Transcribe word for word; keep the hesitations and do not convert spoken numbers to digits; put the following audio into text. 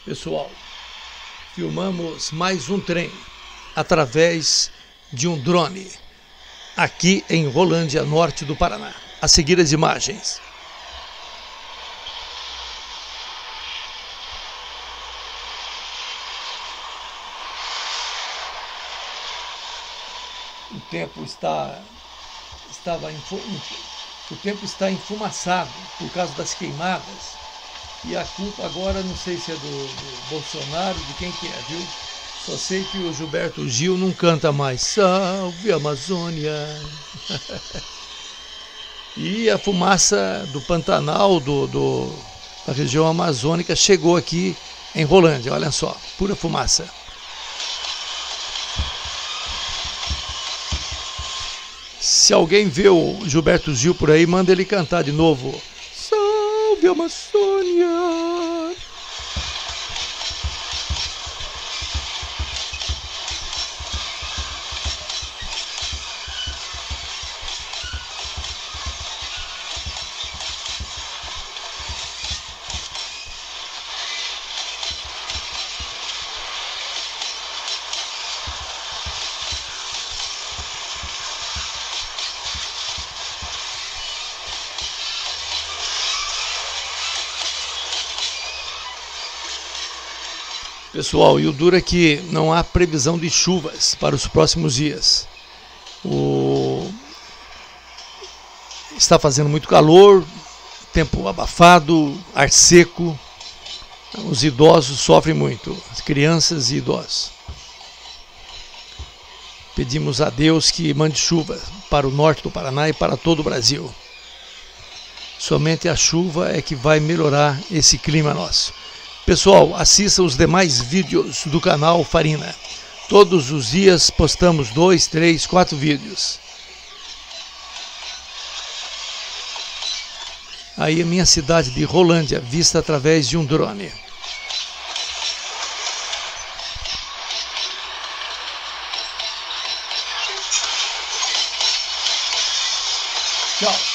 Pessoal, filmamos mais um trem através de um drone aqui em Rolândia, norte do Paraná. A seguir as imagens. O tempo está estava o tempo está enfumaçado por causa das queimadas. E a culpa agora não sei se é do, do Bolsonaro, de quem que é, viu? Só sei que o Gilberto Gil não canta mais Salve Amazônia. E a fumaça do Pantanal, do, do, da região amazônica, chegou aqui em Rolândia. Olha só, pura fumaça. Se alguém vê o Gilberto Gil por aí, manda ele cantar de novo. Salve Amazônia! Pessoal, e o duro é que não há previsão de chuvas para os próximos dias. O... Está fazendo muito calor, tempo abafado, ar seco. Os idosos sofrem muito, as crianças e idosos. Pedimos a Deus que mande chuva para o norte do Paraná e para todo o Brasil. Somente a chuva é que vai melhorar esse clima nosso. Pessoal, assista os demais vídeos do canal Farina. Todos os dias postamos dois, três, quatro vídeos. Aí a minha cidade de Rolândia, vista através de um drone. Tchau.